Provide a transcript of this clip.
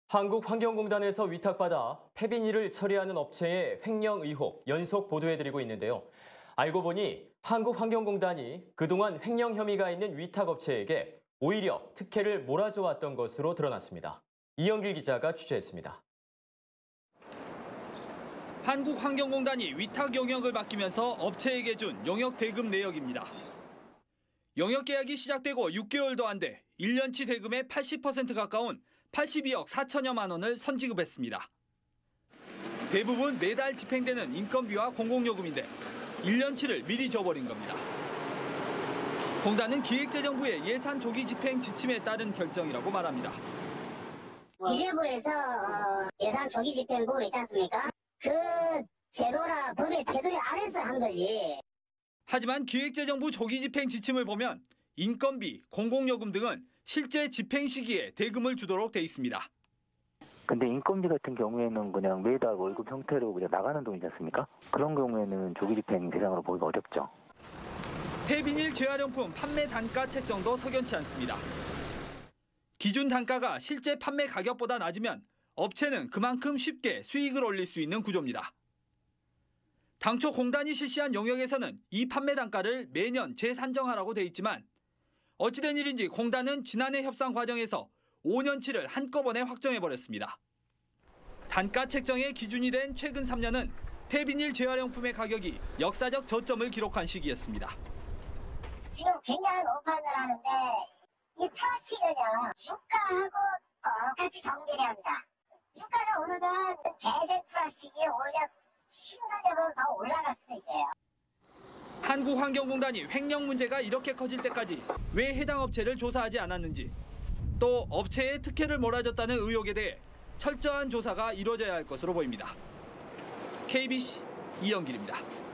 한국환경공단에서 위탁받아 폐비닐을 처리하는 업체의 횡령 의혹 연속 보도해드리고 있는데요. 알고 보니 한국환경공단이 그동안 횡령 혐의가 있는 위탁업체에게 오히려 특혜를 몰아줘왔던 것으로 드러났습니다. 이영길 기자가 취재했습니다. 한국환경공단이 위탁 영역을 맡기면서 업체에게 준 영역 대금 내역입니다. 영역 계약이 시작되고 6개월도 안 돼 1년치 대금의 80% 가까운 82억 4천여만 원을 선지급했습니다. 대부분 매달 집행되는 인건비와 공공요금인데 1년치를 미리 줘버린 겁니다. 공단은 기획재정부의 예산 조기 집행 지침에 따른 결정이라고 말합니다. 일부에서 예산 조기 집행 부분 있지 않습니까? 그 제도나 법의 테두리 안에서 한 거지. 하지만 기획재정부 조기 집행 지침을 보면 인건비, 공공요금 등은 실제 집행 시기에 대금을 주도록 돼 있습니다. 근데 인건비 같은 경우에는 그냥 매달 월급 형태로 그냥 나가는 돈이지 않습니까? 그런 경우에는 조기 집행 대상으로 보기가 어렵죠. 폐비닐 재활용품 판매 단가 책정도 석연치 않습니다. 기준 단가가 실제 판매 가격보다 낮으면 업체는 그만큼 쉽게 수익을 올릴 수 있는 구조입니다. 당초 공단이 실시한 영역에서는 이 판매 단가를 매년 재산정하라고 돼 있지만 어찌된 일인지 공단은 지난해 협상 과정에서 5년치를 한꺼번에 확정해버렸습니다. 단가 책정의 기준이 된 최근 3년은 폐비닐 재활용품의 가격이 역사적 저점을 기록한 시기였습니다. 지금 굉장한 오판을 하는데 이 플라스틱은요, 유가하고 똑같이 정비를 합니다. 유가가 오르면 재생 플라스틱이 오히려 신소재보다 더 올라갈 수도 있어요. 한국환경공단이 횡령 문제가 이렇게 커질 때까지 왜 해당 업체를 조사하지 않았는지, 또 업체에 특혜를 몰아줬다는 의혹에 대해 철저한 조사가 이루어져야 할 것으로 보입니다. KBC 이영길입니다.